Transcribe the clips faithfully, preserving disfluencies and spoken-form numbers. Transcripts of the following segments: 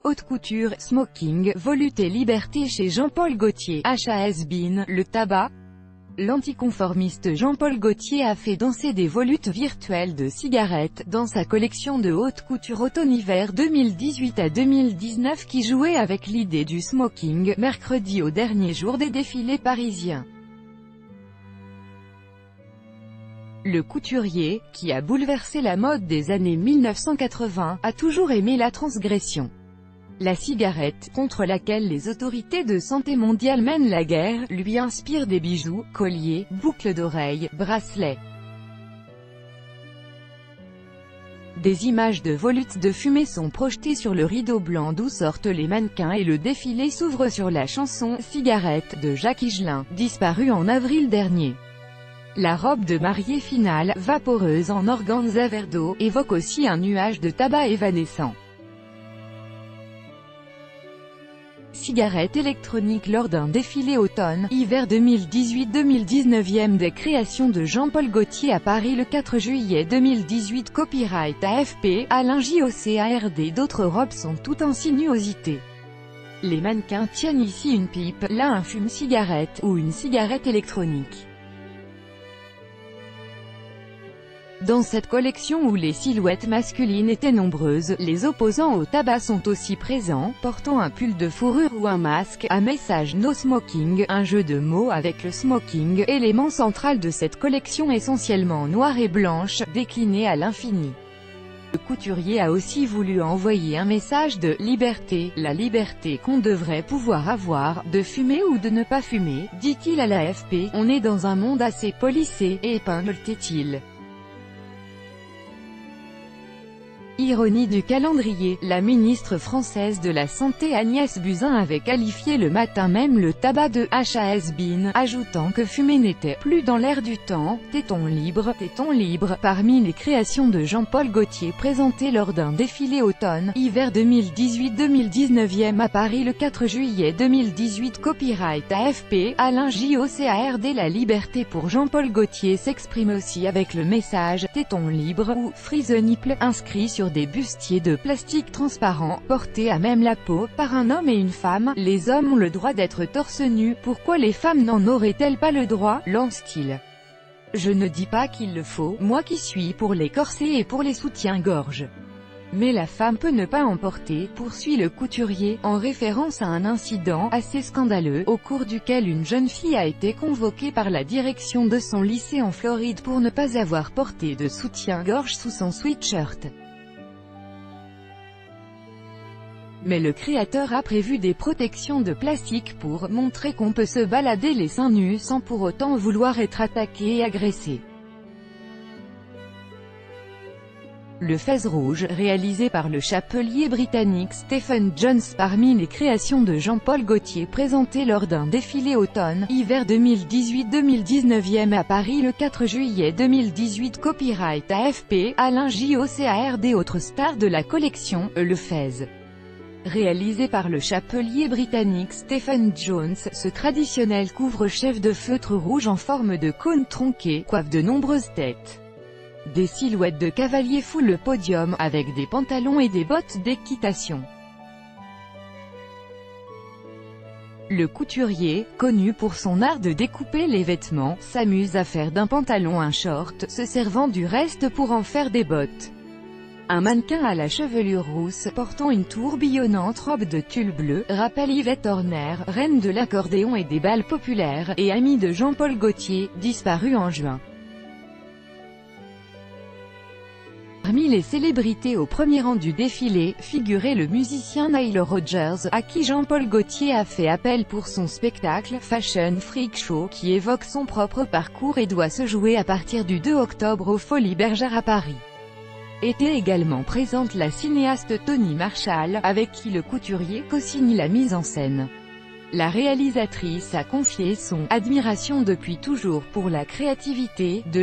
Haute couture, smoking, volupté liberté chez Jean-Paul Gaultier, H has-been, le tabac. L'anticonformiste Jean-Paul Gaultier a fait danser des volutes virtuelles de cigarettes, dans sa collection de haute couture automne-hiver deux mille dix-huit à deux mille dix-neuf qui jouait avec l'idée du smoking, mercredi au dernier jour des défilés parisiens. Le couturier, qui a bouleversé la mode des années mille neuf cent quatre-vingts, a toujours aimé la transgression. La cigarette, contre laquelle les autorités de santé mondiale mènent la guerre, lui inspire des bijoux, colliers, boucles d'oreilles, bracelets. Des images de volutes de fumée sont projetées sur le rideau blanc d'où sortent les mannequins et le défilé s'ouvre sur la chanson « Cigarette » de Jacques Higelin, disparue en avril dernier. La robe de mariée finale, vaporeuse en organza vert d'eau, évoque aussi un nuage de tabac évanescent. Cigarette électronique lors d'un défilé automne-hiver deux mille dix-huit deux mille dix-neuf des créations de Jean-Paul Gaultier à Paris le quatre juillet deux mille dix-huit. Copyright A F P, Alain J O C A R D. D'autres robes sont tout en sinuosité. Les mannequins tiennent ici une pipe, là un fume-cigarette, ou une cigarette électronique. Dans cette collection où les silhouettes masculines étaient nombreuses, les opposants au tabac sont aussi présents, portant un pull de fourrure ou un masque, à message No Smoking, un jeu de mots avec le smoking, élément central de cette collection essentiellement noire et blanche, déclinée à l'infini. Le couturier a aussi voulu envoyer un message de « liberté », la liberté qu'on devrait pouvoir avoir, de fumer ou de ne pas fumer, dit-il à l'A F P, on est dans un monde assez policé, épingle-t-il. Ironie du calendrier, la ministre française de la Santé Agnès Buzyn avait qualifié le matin même le tabac de H has-been, ajoutant que fumer n'était plus dans l'air du temps. Tétons libres, tétons libres, parmi les créations de Jean-Paul Gaultier présentées lors d'un défilé automne-hiver deux mille dix-huit deux mille dix-neuf à Paris le quatre juillet deux mille dix-huit. Copyright A F P, Alain J O C A R D. La liberté pour Jean-Paul Gaultier s'exprime aussi avec le message « Tétons libres » ou « Free the nipple » inscrit sur des bustiers de plastique transparent, portés à même la peau, par un homme et une femme. Les hommes ont le droit d'être torse nu, pourquoi les femmes n'en auraient-elles pas le droit, lance-t-il. Je ne dis pas qu'il le faut, moi qui suis pour les corsets et pour les soutiens-gorge. Mais la femme peut ne pas en porter, poursuit le couturier, en référence à un incident assez scandaleux, au cours duquel une jeune fille a été convoquée par la direction de son lycée en Floride pour ne pas avoir porté de soutien-gorge sous son sweatshirt. Mais le créateur a prévu des protections de plastique pour montrer qu'on peut se balader les seins nus sans pour autant vouloir être attaqué et agressé. Le Fez rouge, réalisé par le chapelier britannique Stephen Jones. Parmi les créations de Jean-Paul Gaultier présentées lors d'un défilé automne-hiver deux mille dix-huit deux mille dix-neuf à Paris le quatre juillet deux mille dix-huit. Copyright A F P, Alain J O C A R D. Autre star de la collection, le Fez. Réalisé par le chapelier britannique Stephen Jones, ce traditionnel couvre-chef de feutre rouge en forme de cône tronqué, coiffe de nombreuses têtes. Des silhouettes de cavaliers foulent le podium, avec des pantalons et des bottes d'équitation. Le couturier, connu pour son art de découper les vêtements, s'amuse à faire d'un pantalon un short, se servant du reste pour en faire des bottes. Un mannequin à la chevelure rousse, portant une tourbillonnante robe de tulle bleu, rappelle Yvette Horner, reine de l'accordéon et des bals populaires, et amie de Jean-Paul Gaultier, disparu en juin. Parmi les célébrités au premier rang du défilé, figurait le musicien Nile Rodgers, à qui Jean-Paul Gaultier a fait appel pour son spectacle Fashion Freak Show, qui évoque son propre parcours et doit se jouer à partir du deux octobre aux Folies Bergère à Paris. Était également présente la cinéaste Toni Marshall, avec qui le couturier co-signe la mise en scène. La réalisatrice a confié son « admiration depuis toujours pour la créativité »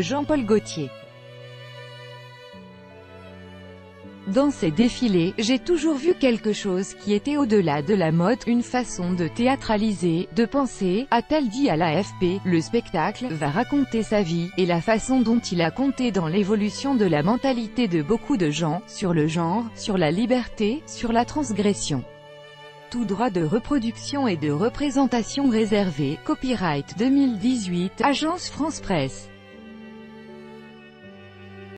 de Jean-Paul Gaultier. Dans ces défilés, j'ai toujours vu quelque chose qui était au-delà de la mode, une façon de théâtraliser, de penser, a-t-elle dit à l'A F P. Le spectacle va raconter sa vie, et la façon dont il a compté dans l'évolution de la mentalité de beaucoup de gens, sur le genre, sur la liberté, sur la transgression. Tout droit de reproduction et de représentation réservé. Copyright deux mille dix-huit, Agence France Presse.